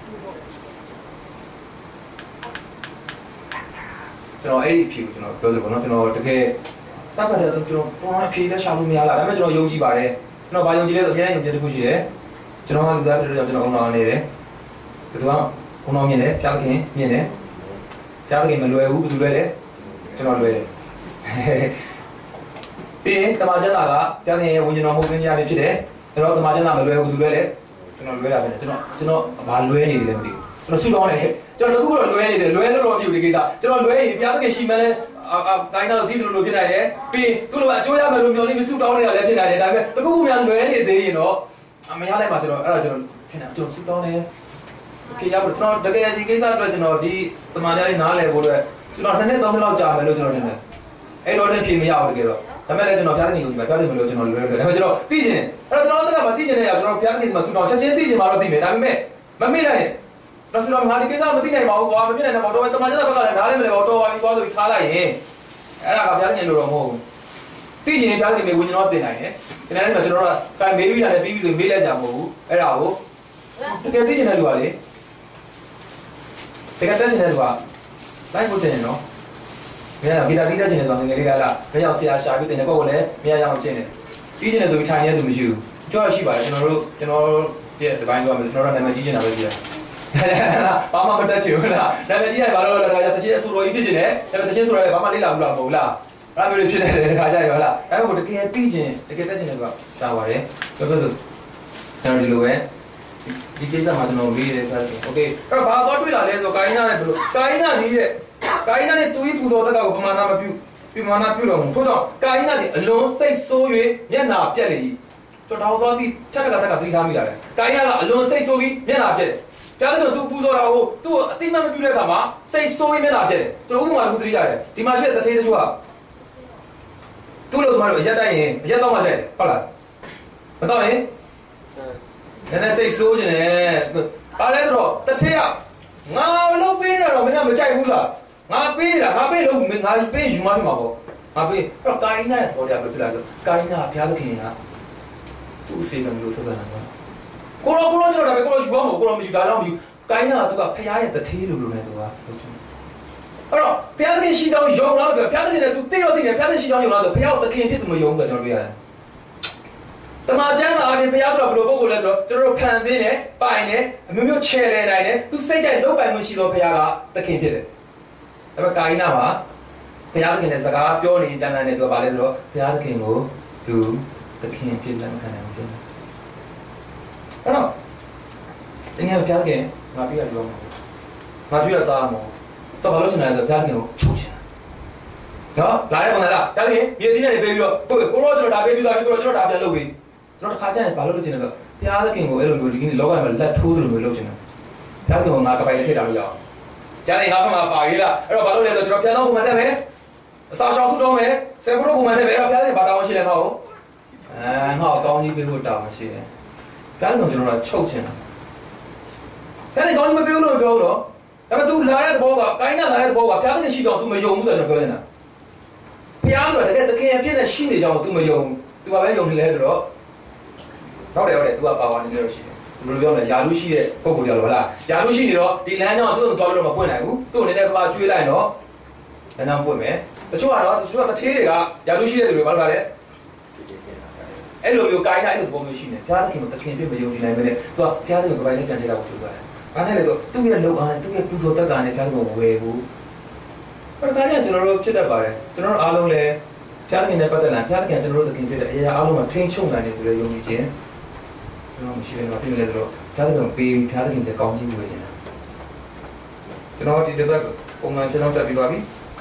ကျွန်တော်အဲ့ဒီအဖြေကိုကျွန်တော်ပြောသလိုပေါ့နော်ကျွန်တော်တကယ်စကားတယ်ကျွန်တော်ပေါ်အဖြေလက်ရှာလို့မရလားဒါပေမဲ့ကျွန်တော်ယုံကြည်ပါတယ်ကျွန်တော်ဘာယုံကြည်လဲဆိုအများကြီးယုံကြည်တစ်ခုရှိတယ်ကျွန်တော်ကလူသားတွေကျွန်တော်အုံတော်နေတယ်သူကအုံတော်မြင်တယ်ဖျားခင်မြင်တယ်ဖျားခင်မလွယ်ဘူးဘယ်သူလွယ်လဲကျွန်တော်လွယ်တယ်ပြီးရင်တမန်ကျမ်းစာကဖျားခင်ရဲ့ဝိညာဉ်တော်မှုခင်းကြားဖြစ်တယ်ကျွန်တော်တမန်ကျမ်းစာမလွယ်ဘူးဘယ်သူလွယ်လဲကျွန်တော်လွယ်တာပဲကျွန်တော်ဘာလွယ်နေတယ်လဲမသိဘူးကျွန်တော်ဆူတောင်းတယ်ကျွန်တော်တခုတော့လွယ်နေတယ်လွယ်လို့တော့ပြုတ်ဒီကိစ္စကျွန်တော်လွယ်ရင်ဖျားခင်ရှိမှန်းလဲကိုင်းတော့ဒီလိုဖြစ်နိုင်တယ်ပြီးသူ့လိုအကျိုးရမယ်လို့မျှော်လင့်ပြီးဆူတောင်းနေတာလည်းဖြစ်နိုင်တယ်ဒါပေမဲ့တခုခုများလွယ်နေသေးရင်တော့မရလိုက်ပါကျွန်တော်အဲ့ဒါကျွန်တော်ဖြစ်နေကျွန်တော်ဆူတောင်းတယ်ဖြစ်ရပါကျွန်တော်တကယ်ဒီကိစ္စအတွက်ကျွန်တော်ဒီတမန်တော်လေးနားလည်ဖို့အတွက်ကျွန်တော်2နှစ်3နှစ်လောက်ကြာမယ်လို့ကျွန်တော်ထင်တယ်အဲ့တော့လည်းဖြစ်မရဘူးတကယ်တော့ဒါပေမဲ့လည်းကျွန်တော်ဖျားခင်ကိုဒီမှာဖျားခင်မလို့ကျွန်တော်လွယ်တယ်ဒါပေမဲ့ကျွန်တော်သိချင်တယ်အဲ့တော့ကျွန်တော်တက်ကမသိချင်တဲ့အခါကျွန်တော်ဖျားခင်ဒီမှာဆူတောင်းချက်ချင်းသိချင်မှာတော့သိမယ်ဒါပေမဲ့မမေ့လိုက်နဲ့တော့ဆိုတော့ငါဒီကိစ္စမသိနိုင်ပါဘူးကွာမဖြစ်နိုင်တော့တော့တမန်ကျတဲ့ဘက်ကလည်းနားလည်းမလဲတော့တော်ပါပြီသွားဆိုပြီးထားလိုက်ရင်အဲ့ဒါကဖျားခင်လို့တော့မဟုတ်ဘူးသိချင်ရင်ဖျားခင်ကိုဝิญဉ်တော်တင်နိုင်တယ်ဒီနေ့လည်းကျွန်တော်တို့ကတိုင်မေးပြီးတာလည်းပြီးပြီးဆိုမေးလိုက်ကြမဟုတ်ဘူးအဲ့ဒါကိုတကယ်သိချင်တဲ့လူကလေတကယ်တက်ချင်တဲ့လူကလိုက်ဖို့တင်နေနော်မင်းကဂီတာတီးတက်ချင်တဲ့လူကငယ်လေးလားဒါကြောင့်ဆရာရှာပြီးတင်တဲ့ပုံကလည်းမရရအောင်ကျင့်တယ်ပြီးချင်တယ်ဆိုပြီးထိုင်နေသူမရှိဘူးကြောက်ရှိပါတယ်ကျွန်တော်တို့ရဲ့ဒီပိုင်းတော့ကျွန်တော်တို့နာမည်ကြီးနေတာပဲကြည့်ရဘာမှမတက်ချင်ဘူးလားနာမည်ကြီးရဘာလို့လဲဒါကြတချင်းအဆူတော်ကြီးဖြစ်ချင်တယ်ဒါပေမဲ့တချင်းဆိုတော့ဘာမှလေ့လာဘူးလားမဟုတ်လားအဲ့လိုမျိုးဖြစ်နေတယ်ခါကြရပါလားအဲ့ဒါကိုတကယ်သိချင်တကယ်တက်ချင်တယ်ကရှားပါတယ်ပြောဆိုကျွန်တော်ဒီလိုပဲဒီကိစ္စမှာကျွန်တော်မေးတယ်ဆိုတော့โอเคအဲ့တော့ဘာသွားတွေ့လာလဲဆိုတော့ကိုင်းနာနဲ့ဘယ်လိုကိုင်းနာကြီးတဲ့ကိုင်းနာနဲ့သူ့ပူဇော်တက်ကကိုပမာဏမပြုပမာဏပြုတော်မူထို့ကြောင့်ကိုင်းနာနဲ့အလွန်စိတ်ဆိုး၍မျက်နာပြက်လေကြီးကျွန်တော်သွားပြီးထက်ကသတိထားမိလာတယ်ကိုင်းနာကအလွန်စိတ်ဆိုးပြီးမျက်နာပြက်တယ်ပြောလို့သူပူဇော်တာကိုသူ့အတိမမပြုတဲ့အခါမှာစိတ်ဆိုးပြီးမျက်နာပြက်တယ်ကျွန်တော်ဥပမာတစ်ခုသတိရတယ်ဒီမှာရှိတဲ့တထေးတချို့ကသူ့လိုသမားတို့ရက်တိုင်းရင်ရက်တော့မှကြိုက်တယ်ဟုတ်လားမတော့ရင်နည်းနည်းစိတ်ဆိုးနေတယ်ဘာလဲဆိုတော့တထေးကငါလုပ်ပေးနေတာတော့မင်းကမကြိုက်ဘူးလားငါပေးနေတာငါပေးလို့ငါပေးယူမှပြမှာပေါ့ငါပေးအဲ့တော့ကိုင်းနဲ့ဟောတယ်ဘယ်လိုလဲဆိုကိုင်းကဘုရားသခင်ကသူ့အစီအမံလို့ဆက်ဆံတာပါကိုရောကျွန်တော်ဒါပဲကိုရောယူအောင်ကိုရောမယူဒါတော့မယူကိုင်းကသူကဖရားရဲ့တထေးလို့လို့နေသူကအဲ့တော့ဘုရားသခင်ရှိတောင်းယုံလားဆိုဘုရားသခင်နဲ့သူသိတော့သိတယ်ဘုရားသခင်ရှိတောင်းယုံလားဆိုဘုရားသခင်ဖြစ်သူမယုံဘူးကျွန်တော်တွေ့ရတယ်တမန်ကျမ်းစာအပြင်ဘုရားဆိုတော့ဘယ်လိုပုံကိုလဲဆိုတော့ကျွန်တော်တို့ဖန်ဆင်းတယ်ပိုင်တယ်အမျိုးမျိုးချဲလဲနိုင်တယ်သူစိတ်ကြိုက်လုပ်ပိုင်မှုရှိသောဘုရားကသခင်ဖြစ်တယ်ဒါပေမဲ့ကိုင်းနာမှာဘုရားသခင်နဲ့စကားပြောနေတန်တန်နဲ့သူကဘာလဲဆိုတော့ဘုရားသခင်ကိုသူသခင်ဖြစ်လက်ခံတယ်ဟုတ်တယ်အဲ့တော့တကယ်ဘုရားခင်ငါပြရပြောမှာငါကြည့်ရစားမှာတော့ဘာလို့ချင်လဲဆိုဘုရားခင်ကိုချုပ်ချင်တာနော်လာတဲ့ပုံစံလားဘုရားခင်မြေသီးနဲ့ပေးပြီးတော့ကိုရောကျွန်တော်ဒါပေးပြီးသားပြီးတော့ကျွန်တော်ဒါပြန်လုပ်ပြီးကျွန်တော်တစ်ခါကျရင်ဘာလို့လုပ်ချင်လဲဆိုဘုရားသခင်ကိုအဲ့လိုမျိုးဒီကနေ့လောကမှာလက်ထိုးသလိုမျိုးလုပ်ချင်တာဘုရားခင်ကငါကပိုင်နဲ့ထည့်တာလို့ရအောင်ကျန်တဲ့ငါကမှပါရေးလားအဲ့တော့ဘာလို့လဲဆိုကျွန်တော်ပြန်တော့ပုံမှန်တက်မယ်အစာရှောင်စုတော့မယ်ဆယ်ဘုရောပုံမှန်တက်မယ်အဲ့တော့ဘုရားခင်ဘာတောင်းရှိလဲမဟုတ်ငါ့အကောင်းကြီးပေးဖို့တောင်းရှိတယ်ဘုရားခင်ကျွန်တော်ကချုပ်ချင်တာ 편에 거기 뭐 배우는 배우러. 다음에 또 나라에 보고 가이나 나라에 보고 편에 시도 또 매용 무슨 저 배우잖아. 피아노가 되게 그냥 피는 신이 저 또 매용. 누가 왜 용을 해서 그래 누가 봐가는 대로 시. 우리 배우는 야루시의 포고리로 라. 야루시로 이 란장 또 돌로 못 보내고 또 내가 봐 주의라 너. 란장 보면. 저거는 저거 다 테레가 야루시의 들을 말 가래. 엘로비오 가이나 이거 보면 시네. 피아노 뭐 특히 비 매용이 나면 또 피아노가 가이나 단계라고 그러잖아. 안에도 뚜비를 넣고 안에 뚜비 부서다 안에 피아노가 왜고. 그러니까 저는 피다 봐래. 저는 알롱래 피아노에 빠져나 피아노에 저는 느낌 피다. 이 알롱은 팽총 안에 들어 용이지. 저는 시에 막 피는 애들 피아노는 비 피아노에 이제 가운지 보이잖아. 저는 어디 내가 공간 저는 다 비가비.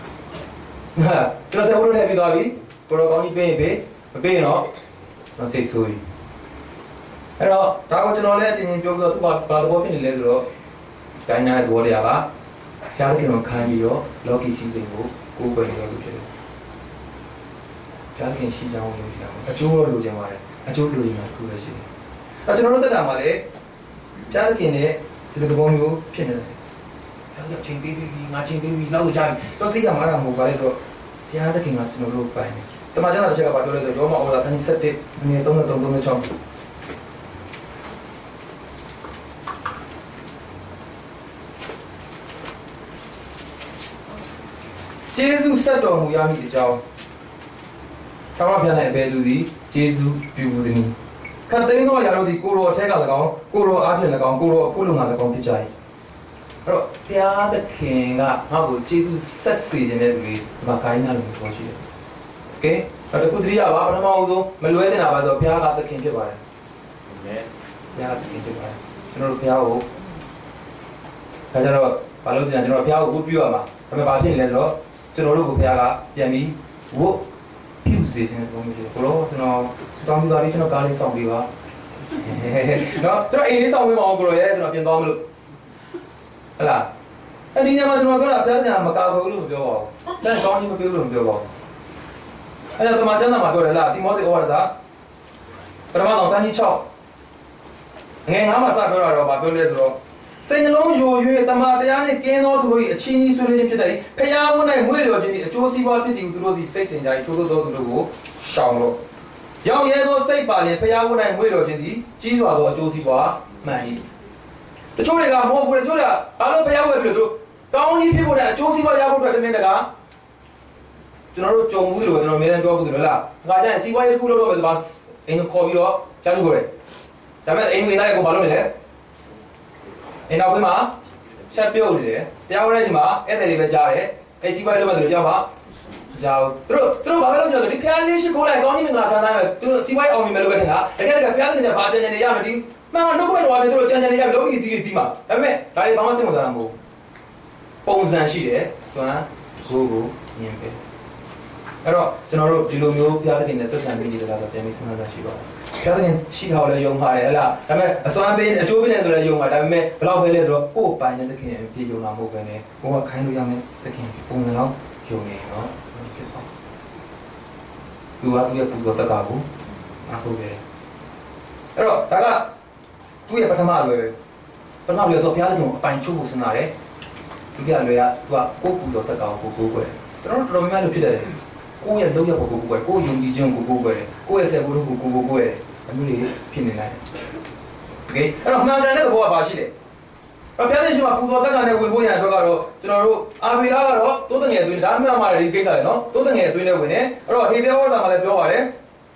그래서 오늘 해 비가비. 그러 가운지 베너. nó sẽ xui, cái đó, tao có cho nó lấy chỉ biểu đồ thứ ba đồ bố bên lấy rồi, cái này đồ để à, cái nó khai đi rồi, lo cái gì cũng cố bên này cũng được, cái cái gì chẳng có gì cả, chú rồi chẳng mà đấy, chú rồi mà cứ cái gì, cho nó tất cả mà đấy, cái này thì đồ bố nhiêu phiền này, cái chuyện baby ngã chuyện baby lâu rồi, tôi thấy rằng là một cái rồi, cái cái ngã nó lâu phải. Teman-teman ada siapa dulu itu, cuma orang tanya sedih, ini tunggu cong. Jesu sedang muyami ijau. Kamu apa yang bedu di Jesu biu ini. Kan tapi no ya lo di kuro tega lagau, kuro apa lagau, kuro pulung lagau pijai. Kalau tiada kenga, aku Jesu sesi jenis itu, makai nalu macam Oke, ada putri apa? Apa nama itu? Meluai itu apa tu? Pihak kata kini apa? Pihak kata kini apa? Jenama pihak itu. Kalau kalau jenama pihak itu piu apa? Kami baca ni leh, jenama itu pihak apa? Jami, itu piu sih jenama tu mesti. Kalau jenama sedang tu tadi jenama kali sambil apa? No, jenama ini sambil mau kalau ya jenama pian tamu. Alah, ini jenama kalau pihak jenama kau kalau piu apa? Dan kau ni piu piu apa? Ada teman-teman nama tu adalah Timothy Orada. Pertama tahun ni cak. Ngai nama saya berada apa boleh tu. Senjolong yo teman-teman ni kena tu beri cini sulit ni kita ni. Payah pun naik mulai jadi josi buat ni tu di set jadi tu tu shang. Yang ye tu set balik payah pun naik mulai jadi ciswa tu josi buat mana. Cuma lega mau boleh cuma. Kalau payah buat tu. Kau ni pergi boleh josi buat ya boleh ada mana kan? Jenama jombu tu, jenama medan dua tu lah. Kajian siapa yang kulo tu macam ini kopi tu, macam tu kore. Tapi ini nak aku malu ni. Ini apa mah? Siapa yang ni? Dia orang ni mah, ini dari beca ni. Siapa yang tu macam jauh. Terus bapa tu jadi piala ni sekolah kau ni mana kan? Terus siapa yang malu kan? Dekat piala ni baca jadi ya mesti. Mana nak kau buat terus jadi ya logi di mana? Tapi dari bapa semua orang bu. Pengsan sih suan guru nyampe. Kalau jenama di luar piala kita sesuatu yang jadi dalam piala semua dah siapa. Piala kita siapa orang yang hari lah. Tapi soalan ni, jawab ni adalah yang ada. Tapi kalau boleh tu, oh banyak tu kena piala yang nama bukan ni. Oh kain tu yang tu kena pun nak yang ni, no. Tu apa tu yang putus tak aku, aku boleh. Kalau tak tu yang pertama tu tu piala yang paling cukup senar. Tu dia tu aku putus tak aku boleh. Terus mana tu dia? Kau yang doa aku buat, kau yang dijang aku buat, kau yang saya buat aku buat, kami ni pin ni. Okay, kalau mana ada tu buat apa sih? Kalau piala ni cuma putus tak kan? Aku buat yang tu kalau, jenama abi lah kalau, tu tu ni tu ni, dah mana mana di kisah no, tu tu ni tu ni aku ni. Kalau hidup orang malah berapa ada?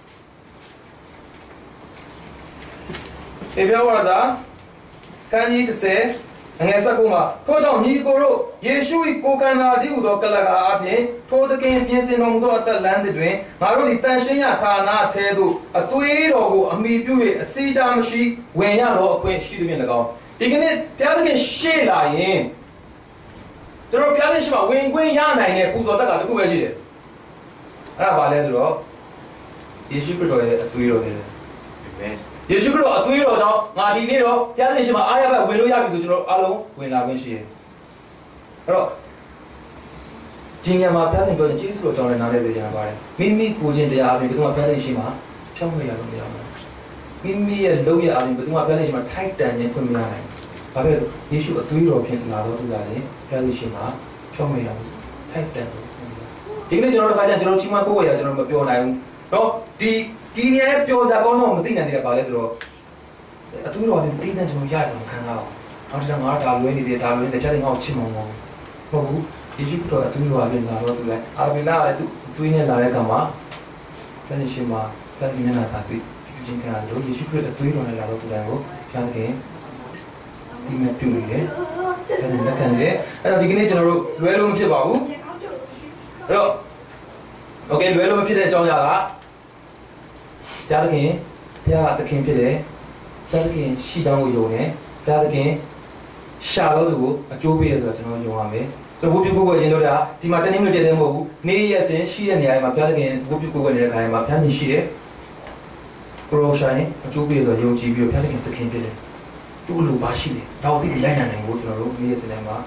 Hidup orang dah, kan ini se. Angesa kuma, kau tahu ni koro, Yesus ikut kerana dia udah kelaga apa? Kau tu kan biasa nama tu atas land tu, malu di tansinya tanah tedu, atui logo ambil piu, sida mesti, wenya logo aku sih tu yang lagau. Jadi ni piala kan share lain. Terus piala ni cuma wen yang naik ni, putus tak ada tu bersih. Ada balik tu, Yesus berdoa atui logo ni. Yesus kalau atui lo jauh, ngadi ni lo, ya ni cuma ayah apa, welu ya begitu cuma alu, wena bersih. Kalau jinya mah piala ni boleh Yesus lo jauh nari tu jangan barai. Mimi pujian dia alim betul mah piala ni cuma, siapa yang lo dia. Mimi yang lo ya alim betul mah piala ni cuma tight dan yang pun mana. 밥에 예수가 두이로 편 나도 두다니 야도시마 평메라 타이탄 이게 저런 가장 저런 친구만 보고야 저런 뭐 표나요 너 디니에 표자 거는 못 되는데 발에서 두이로 하면 되는 좀 야서 간다 아무튼 나 달로인데 자기 나 치면 뭐 예수부터 두이로 하면 나도 두래 아빌라 두이네 나래 가마 편이시마 편이면 나다 진짜 예수부터 두이로 나도 두라고 편하게 이메 뷰리에 그냥 nak한데 디기네 저로လွယ်လို့ ဖြစ်ပါဘူးအဲ့တော့ okay လွယ်လို့ ဖြစ်တဲ့အကြောင်းအရာကဘုရားသခင်ဖြစ်တယ်ဘုရားသခင်ရှိကြောင်းကိုယုံတယ်ဘုရားသခင်ရှာလို့သူကိုအကျိုးပေးရဆိုတာကျွန်တော်ယုံရမယ်ဘုရားပြုကိုယ်ခြင်းလို့ဒါဒီမှာတနည်းမျိုးတည်းတည်းမဟုတ်ဘူးနေ့ရက်စဉ်ရှိတဲ့နေရာမှာဘုရားသခင်ဘုရားပြုကိုယ်နေတဲ့ခါတိုင်းမှာဘုရားရှင်ရှိတယ်ပရိုရှိုင်းအကျိုးပေးရဆိုယုံကြည်ပြီးတော့ဘုရားသခင်သခင်ဖြစ်တယ်တူလိုပါရှိတယ်ဒါကိုသိပြီးလိုက်နိုင်ဖို့ကျွန်တော်တို့နေ့ရက်စဉ်တိုင်းမှာ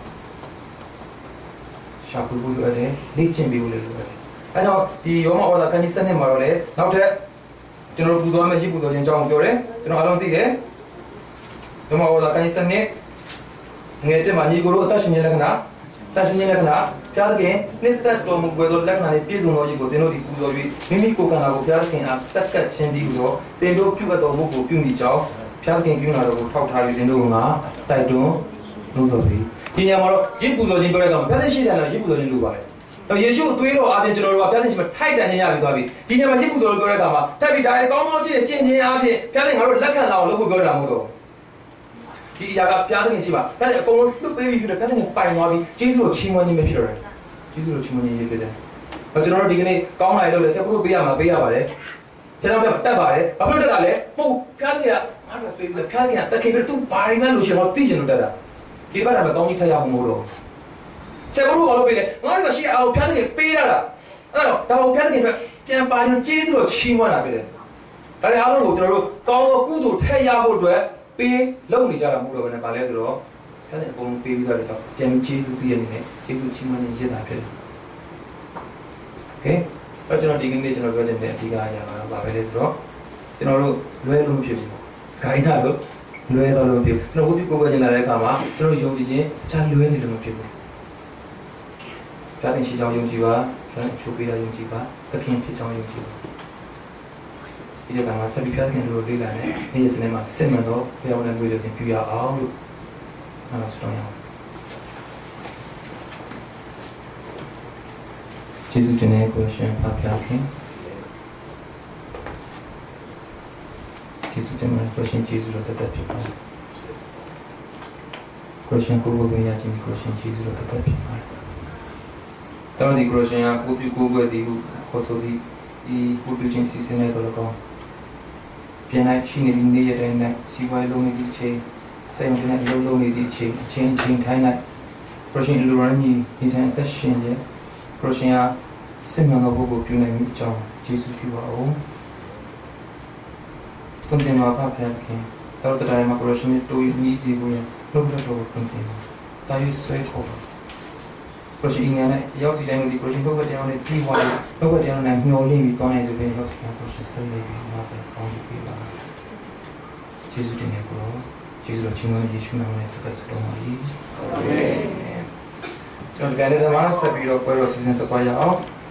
ရှာဖွေဖို့လိုရတယ်လေ့ကျင့်ပေးဖို့လိုရတယ်အဲကြောင့်ဒီယောမဩဇာခန်းကြီး7မှာတော့လေနောက်ထပ်ကျွန်တော်တို့ပူဇော်မယ့်ရည်ပူဇော်ခြင်းအကြောင်းကိုပြောတယ်ကျွန်တော်အားလုံးသိတယ်ယောမဩဇာခန်းကြီး7ငယ်တဲ့မှာညီကိုတို့အသက်ရှင်ခြင်းလက္ခဏာဘုရားသခင်နှစ်သက်တော်မူပွဲသောလက္ခဏာနဲ့ပြည့်စုံသောရည်ကိုသင်တို့ဒီပူဇော်ပြီးမိမိကိုယ်ခန္ဓာကိုဘုရားသခင်အားဆက်ကပ်ခြင်းဒီလိုသင်တို့ပြုအပ်တော်မူကိုပြုမိကြောင်းဘုရားသခင်ပြုနာတော်ကိုထောက်ထားပြီးသင်တို့ကတိုက်တွန်းလို့ဆိုပြီးဒီညမှာတော့ရည်ပူဇော်ခြင်းပြောတဲ့အခါမှာဘုရားသခင်ရှိတယ်လားရည်ပူဇော်ခြင်းလိုပါတယ်ယေရှုအသွေးတော်အပြင်ကျွန်တော်တို့ကဘုရားသခင်ရှိမှထိုက်တန်ခြင်းရပြီးသွားပြီဒီညမှာရည်ပူဇော်လို့ပြောတဲ့အခါမှာတက်ပြီးဒါလည်းကောင်းကောင်းချင်းကျင့်ခြင်းအပြင်ဘုရားသခင်ငါတို့လက်ခံလာအောင်လုပ်ဖို့ပြောတာမဟုတ်တော့ဒီအရာကဘုရားသခင်ရှိမှဘုရားသခင်အကုန်လုံးလွတ်ပေးပြီးတော့ဘုရားသခင်ပိုင်သွားပြီးယေရှုကိုချီးမွမ်းခြင်းပဲဖြစ်တော့တယ်ယေရှုကိုချီးမွမ်းခြင်းရဖြစ်တယ်ကျွန်တော်တို့ဒီကနေ့ကောင်းလာလို့လည်းဆက်ဖို့ပေးရမှာပေးရပါတယ်ဘုရားသခင်တက်ပါတယ်ဘာဖြစ်လို့တက်တာလဲဟုတ်ဘုရားသခင်ကငါတို့ပေးပြီးဘုရားသခင်တက်ခင်ပြီးသူဘာရင်းမှလို့ရှင်တော့သိကျင်လို့တက်တာဒီဘက်ကလည်းကောင်းကြီးထရအောင်မဟုတ်တော့ဆက်ဖို့ဘာလို့ပေးလဲငါတို့ကရှိအောင်ဘုရားသခင်ပေးရတာအဲ့တော့ဒါကိုဘုရားသခင်အတွက်ပြန်ပါရင်ကျေးဇူးတော်ချီးမွမ်းတာဖြစ်တယ်ဒါတွေအားလုံးကိုကျွန်တော်တို့ကောင်းသောကုသိုလ်ထည့်ရဖို့အတွက်ပေးလုပ်နေကြတာမဟုတ်တော့ဘယ်နဲ့ပါလဲဆိုတော့ဘုရားသခင်အကုန်လုံးပေးပြီးသားတဲ့ကြောင့်ပြန်ပြီးကျေးဇူးတည်ရနေတယ်ကျေးဇူးချီးမွမ်းနေရတာဖြစ်တယ်โอเคအဲ့ကျွန်တော်ဒီကနေ့ကျွန်တော်ပြောချင်တဲ့အဓိကအရာကတော့ဘာပဲလဲဆိုတော့ကျွန်တော်တို့လွဲလို့မဖြစ်ဘူးဂိုင်းတာလို့လွဲတော့လို့မဖြစ်ဘူးကျွန်တော်ဝိပုကိုယ်ကကျင်လာတဲ့အခါမှာကျွန်တော်ယုံကြည်ခြင်းအချမ်းလွဲနေလို့မဖြစ်ဘူးဘုရားသခင်ရှိကြောင်းယုံကြည်ပါဘုရားချိုးပေးတာယုံကြည်ပါသခင်ဖြစ်ကြောင်းယုံကြည်ပါဒီကမှာဆက်ပြီးဘုရားသခင်တို့လေ့လာနေနေ့ရက်စနေမှာစစ်မှန်တော့ဘုရားနဲ့တွေ့လို့ပြရအောင်လို့ဆန္ဒဆောင်ရအောင်ကျေးဇူးတင်တဲ့ကိုရှင်ဖဖျားခင်ကျေးဇူးတင်တဲ့ကိုရှင်ကျေးဇူးတော်တတ်ဖြစ်ပါကိုရှင်ကိုဘုရားခြင်းကိုရှင်ကျေးဇူးတော်တတ်ဖြစ်ပါတော်ဒီကိုရှင်ကကိုပြုကိုဘွယ်ဒီကိုဆိုဒီဒီကိုပြုခြင်းစီစဉ်နေတော့ကောပြန်လိုက်ရှိနေဒီနေ့ရက်တိုင်းနဲ့စီဝိုင်းလုံးနေဒီချိန်စိတ်ဝင်တဲ့လုံးနေဒီချိန်အချင်းချင်းထိုင်းလိုက်ကိုရှင်လူရန်ကြီးဒီတိုင်းအသက်ရှင်ရဲ့ကိုရှင်ကစစ်မှန်သောဘုကိုပြုနိုင်မိအကြောင်းကျေးဇူးပြုပါဦး။သွန်သင်ပါဖဖျားခင်တော်တဲ့တိုင်းမှာကိုရှင်တို့ညီစီကိုလုံးလုံးတော့သွန်သင်ပါ။တာရွဆွဲခေါ်ပါ။ကိုရှင်ငါနဲ့ရောက်စီတိုင်းမှာဒီကိုရှင်ဘုရားတရားနဲ့ပြီးသွားတယ်။ဘုရားတရားနဲ့မျောလင့်ပြီးတောင်းနေဆိုပြီးရောက်စီတိုင်းကိုရှင်ဆက်လက်ပြီးနားဆက်ကောင်းပြီးပါ။ကျေးဇူးတင်နေကိုကျေးဇူးတော်ချီးမွမ်းယေရှုနာမနဲ့ဆက်ဆက်တော်ပါ၏။အာမင်။ကျွန်တော်ဒီကနေ့မှာဆက်ပြီးတော့ကိုရောစီစဉ်ဆက်သွားရအောင်။